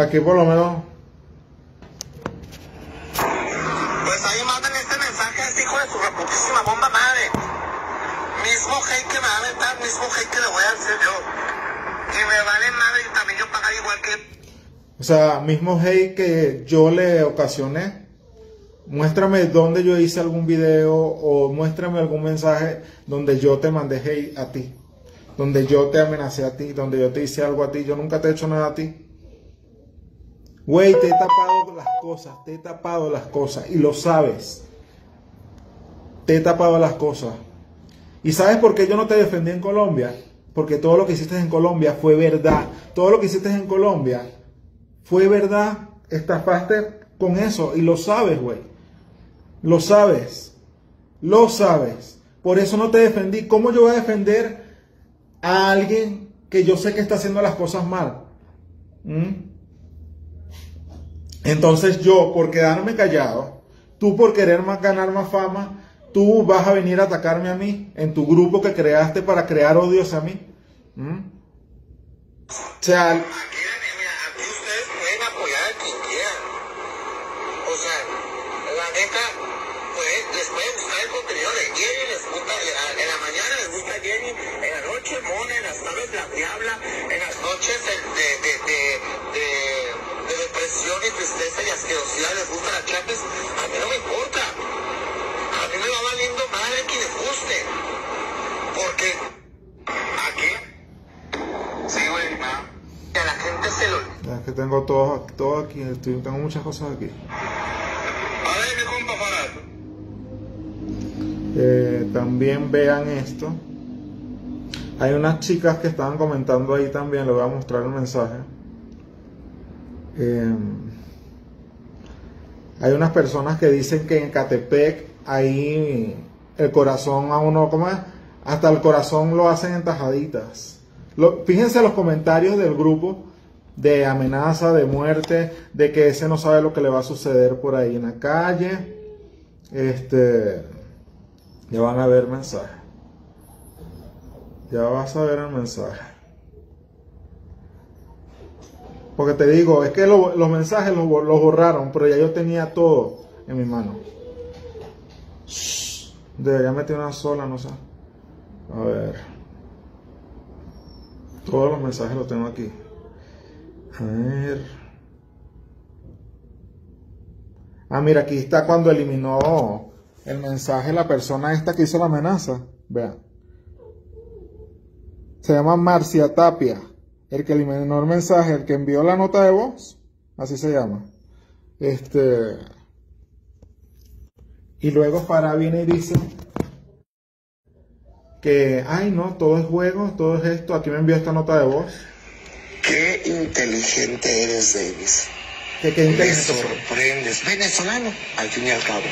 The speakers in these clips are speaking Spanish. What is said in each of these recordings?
aquí por lo menos. Pues ahí mandan este mensaje a este hijo de su reputísima bomba madre. Mismo hate que me va a aventar, mismo hate que le voy a hacer yo. Y me vale madre y también yo pagar igual que... O sea, mismo hate que yo le ocasioné. Muéstrame donde yo hice algún video o muéstrame algún mensaje donde yo te mandé hate a ti. Donde yo te amenacé a ti, donde yo te hice algo a ti. Yo nunca te he hecho nada a ti. Güey, te he tapado las cosas, te he tapado las cosas y lo sabes. Te he tapado las cosas. ¿Y sabes por qué yo no te defendí en Colombia? Porque todo lo que hiciste en Colombia fue verdad. Todo lo que hiciste en Colombia fue verdad. Estafaste con eso y lo sabes, güey. Lo sabes. Lo sabes. Por eso no te defendí. ¿Cómo yo voy a defender a alguien que yo sé que está haciendo las cosas mal? Entonces yo, por quedarme callado, tú por querer ganar más fama, tú vas a venir a atacarme a mí en tu grupo que creaste para crear odio hacia mí. O sea, Aquí, mira, aquí ustedes pueden apoyar a quien quieran. O sea, la neta, pues, les puede gustar el contenido de Jenny, les gusta, en la mañana les gusta Jenny, en la noche Mona, en las tardes la Diabla, en las noches de depresión y tristeza y asquerosidad les gusta la Champions. A mí no me importa. A mí me va valiendo madre quien les guste. Porque aquí, sí, güey, no. Que a la gente se lo... es que tengo todo aquí, tengo muchas cosas aquí. A ver, mi compa Farad. También vean esto. Hay unas chicas que estaban comentando ahí también, les voy a mostrar el mensaje. Hay unas personas que dicen que en Catepec ahí el corazón a uno, ¿cómo es? Hasta el corazón lo hacen en tajaditas. Fíjense los comentarios del grupo de amenaza, de muerte, de que ese no sabe lo que le va a suceder por ahí en la calle. Ya van a ver mensajes. Ya vas a ver el mensaje. Porque te digo, es que los mensajes los borraron, pero ya yo tenía todo en mi mano. Debería meter una sola, no sé. A ver. Todos los mensajes los tengo aquí. A ver. Ah, mira, aquí está cuando eliminó el mensaje la persona esta que hizo la amenaza. Vean. Se llama Marcia Tapia. El que eliminó el mensaje, el que envió la nota de voz. Así se llama. Y luego Farah viene y dice que, ay no, todo es juego, todo es esto. Aquí me envió esta nota de voz. Qué inteligente eres, Davis. Qué Me inteligente. sorprendes. Venezolano, al fin y al cabo.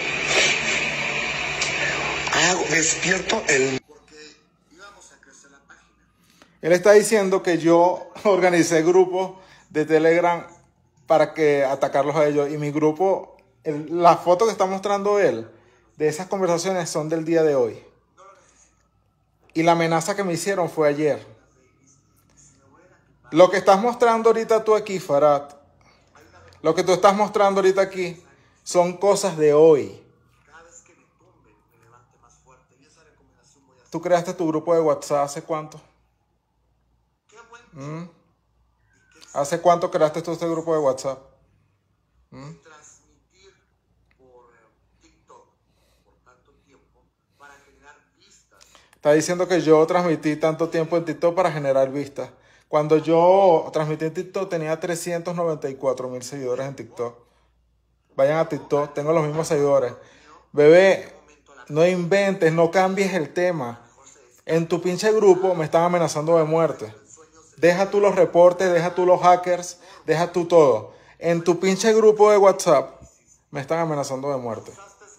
Despierto el... Porque íbamos a crecer la página. Él está diciendo que yo organicé grupos de Telegram para que atacarlos a ellos. Y mi grupo, la foto que está mostrando él de esas conversaciones son del día de hoy. Y la amenaza que me hicieron fue ayer. Lo que estás mostrando ahorita tú aquí, Farad, lo que tú estás mostrando ahorita aquí son cosas de hoy. ¿Tú creaste tu grupo de WhatsApp hace cuánto? ¿Hace cuánto creaste tú este grupo de WhatsApp? Transmitir por TikTok por tanto tiempo para generar vistas. Está diciendo que yo transmití tanto tiempo en TikTok para generar vistas. Cuando yo transmití en TikTok tenía 394,000 seguidores en TikTok. Vayan a TikTok, tengo los mismos seguidores. Bebé, no inventes, no cambies el tema. En tu pinche grupo me están amenazando de muerte. Deja tú los reportes, deja tú los hackers, deja tú todo. En tu pinche grupo de WhatsApp me están amenazando de muerte.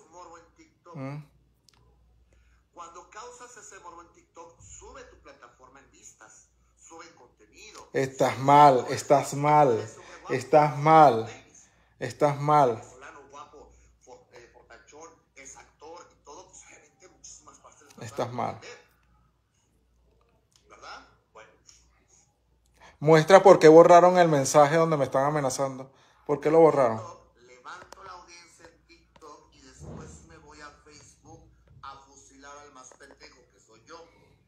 Cuando causas ese morbo en TikTok, sube tu plataforma en vistas, sube contenido. Estás mal, estás mal, estás mal, estás mal. Estás mal. ¿Verdad? Bueno. Muestra por qué borraron el mensaje donde me están amenazando. ¿Por qué lo borraron? Levanto la audiencia en TikTok y después me voy a Facebook a fusilar al más pendejo que soy yo.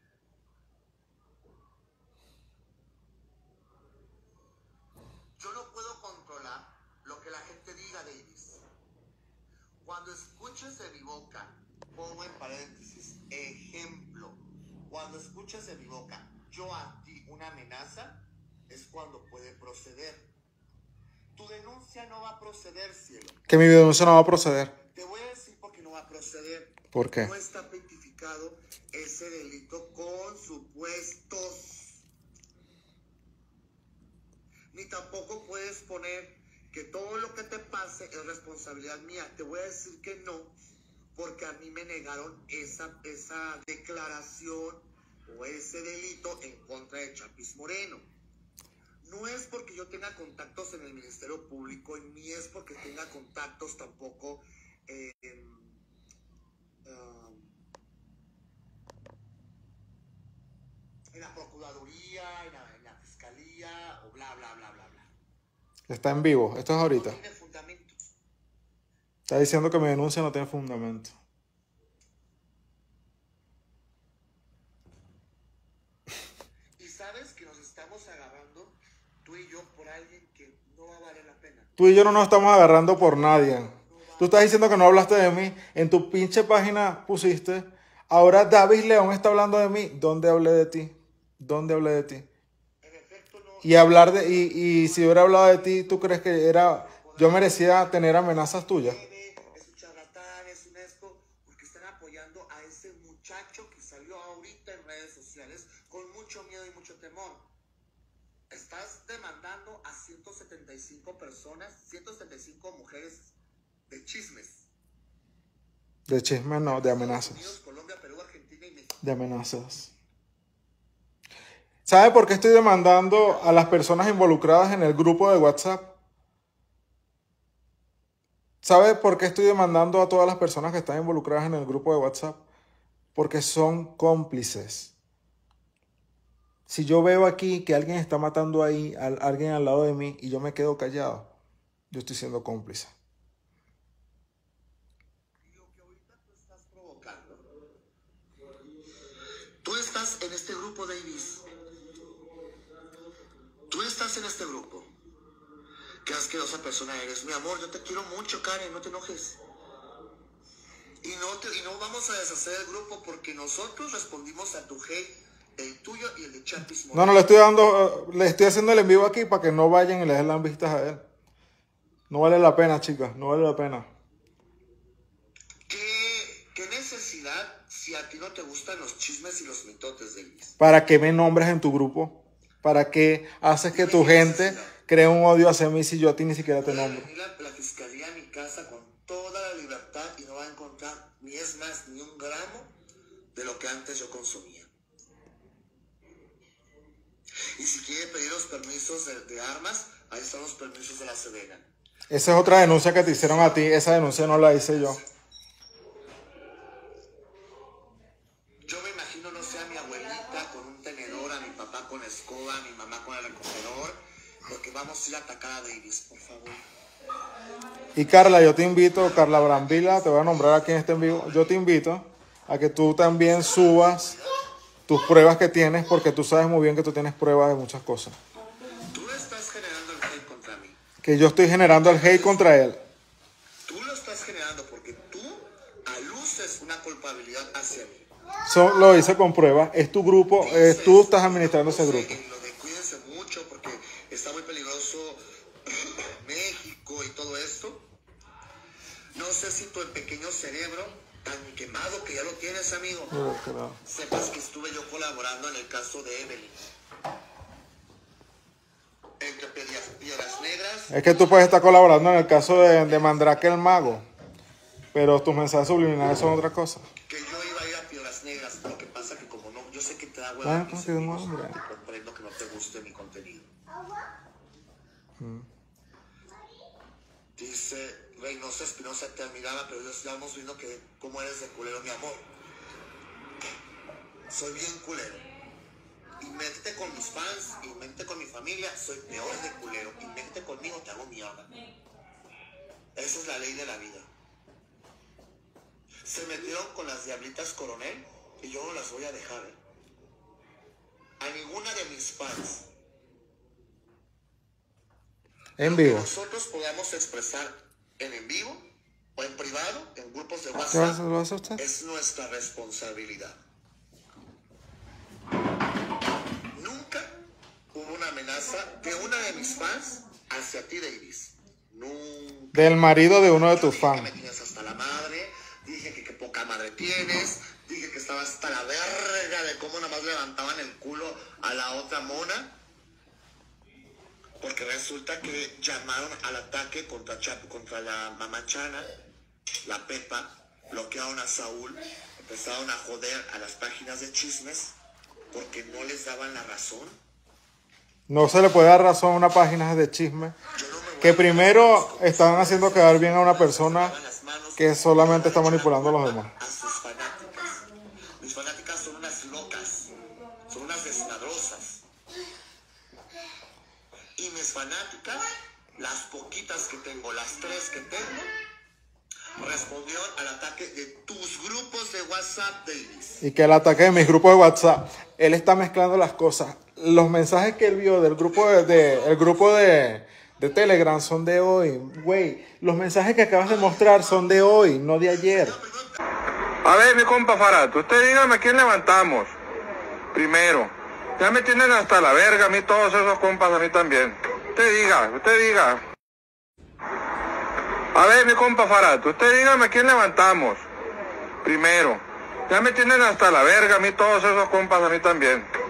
Yo no puedo controlar lo que la gente diga, Davis. Cuando escuches de mi boca, pongo en paréntesis, ejemplo, cuando escuches de mi boca, yo a ti una amenaza, es cuando puede proceder. Tu denuncia no va a proceder, cielo. Que mi denuncia no va a proceder. Te voy a decir por qué no va a proceder. ¿Por qué? No está tipificado ese delito con supuestos. Ni tampoco puedes poner que todo lo que te pase es responsabilidad mía. Te voy a decir que no, porque a mí me negaron esa declaración o ese delito en contra de Chapis Moreno. No es porque yo tenga contactos en el Ministerio Público, ni es porque tenga contactos tampoco en la Procuraduría, en la Fiscalía, o bla, bla, bla, bla, bla. Está en vivo. Esto es ahorita. No tiene fundamento. Está diciendo que mi denuncia no tiene fundamento. Y sabes que nos estamos agarrando, tú y yo, por alguien que no va a valer la pena. Tú y yo no nos estamos agarrando por nadie. Tú estás diciendo que no hablaste de mí. En tu pinche página pusiste, ahora Davis León está hablando de mí. ¿Dónde hablé de ti? ¿Dónde hablé de ti? En efecto, no. Y hablar de, y si hubiera hablado de ti, ¿tú crees que yo merecía tener amenazas tuyas? Es un charlatán, es un esto, porque están apoyando a ese muchacho que salió ahorita en redes sociales con mucho miedo y mucho temor. Estás demandando a 175 personas, 175 mujeres de chismes. De chisme no, de Estados amenazas. Unidos, Colombia, Perú, Argentina y México. De amenazas. ¿Sabe por qué estoy demandando a las personas involucradas en el grupo de WhatsApp? ¿Sabe por qué estoy demandando a todas las personas que están involucradas en el grupo de WhatsApp? Porque son cómplices. Si yo veo aquí que alguien está matando ahí a alguien al lado de mí y yo me quedo callado, yo estoy siendo cómplice. Lo que ahorita tú estás provocando. Tú estás en este grupo, Davis. Tú estás en este grupo. Qué asquerosa persona eres. Mi amor, yo te quiero mucho, Karen, no te enojes. Y no vamos a deshacer el grupo porque nosotros respondimos a tu hate, el tuyo y el de Chapis Moreno. No, le estoy haciendo el en vivo aquí para que no vayan y le den las vistas a él. No vale la pena, chicas, no vale la pena. ¿Qué necesidad si a ti no te gustan los chismes y los mitotes, Davis? ¿Para qué me nombras en tu grupo? ¿Para qué haces que tu gente cree un odio hacia mí si yo a ti ni siquiera te nombro? Puede venir la fiscalía a mi casa con toda la libertad y no va a encontrar ni es más ni un gramo de lo que antes yo consumía. Y si quiere pedir los permisos de armas, ahí están los permisos de la Sedena. Esa es otra denuncia que te hicieron a ti. Esa denuncia no la hice yo. Yo me imagino, no sé, a mi abuelita con un tenedor, a mi papá con escoba, a mi mamá con el recogedor, porque vamos a ir a atacar a Davis, por favor. Y Carla, yo te invito, Carla Brambila, te voy a nombrar aquí en este en vivo. Yo te invito a que tú también subas tus pruebas que tienes, porque tú sabes muy bien que tú tienes pruebas de muchas cosas. Tú no estás generando el hate contra mí. Que yo estoy generando el hate contra él. Tú lo estás generando porque tú aluces una culpabilidad hacia mí. Lo hice con pruebas. Es tu grupo, tú estás administrando ese grupo. Lo de cuídense mucho porque está muy peligroso México y todo esto. No sé si tu pequeño cerebro, tan quemado que ya lo tienes, amigo, sepas que estuve yo colaborando en el caso de Evelyn. Entre Piedras Negras. Es que tú puedes estar colaborando en el caso de Mandrake el Mago, pero tus mensajes subliminales son otra cosa. Que yo iba a ir a Piedras Negras, lo que pasa que como no, yo sé que te da hueva, comprendo que no te guste mi contenido. Dice Reynosa Espinosa, te admiraba, pero ya estamos viendo que cómo eres de culero, mi amor. Soy bien culero. Y métete con mis fans, y métete con mi familia, soy peor de culero. Y métete conmigo, te hago mierda. Esa es la ley de la vida. Se metieron con las diablitas Coronel y yo no las voy a dejar. A ninguna de mis fans. En vivo. Lo que nosotros podamos expresar en vivo o en privado, en grupos de ¿Qué WhatsApp, lo hace usted? es nuestra responsabilidad. Nunca hubo una amenaza de una de mis fans hacia ti, Davis. Nunca. Del marido de uno de tus Dije fans. que me tienes hasta la madre, dije que qué poca madre tienes, dije que estaba hasta la verga de cómo nada más levantaban el culo a la otra mona. Porque resulta que llamaron al ataque contra la mamá Chana, la Pepa, bloquearon a Saúl, empezaron a joder a las páginas de chismes porque no les daban la razón. No se le puede dar razón a una página de chisme. Que primero están haciendo quedar bien a una persona que solamente está manipulando a los demás. A sus fanáticas. Mis fanáticas son unas locas, son unas desmadrosas. Y mis fanáticas, las poquitas que tengo, las 3 que tengo, respondieron al ataque de tus grupos de WhatsApp, Davis. Y que el ataque de mis grupos de WhatsApp, él está mezclando las cosas. Los mensajes que él vio del grupo el grupo de Telegram son de hoy. Güey, los mensajes que acabas de mostrar son de hoy, no de ayer. A ver, mi compa Farad, usted dígame a quién levantamos. Primero. Ya me tienen hasta la verga a mí, todos esos compas, a mí también. Usted diga. A ver, mi compa Farad, usted dígame a quién levantamos. Primero. Ya me tienen hasta la verga a mí, todos esos compas, a mí también.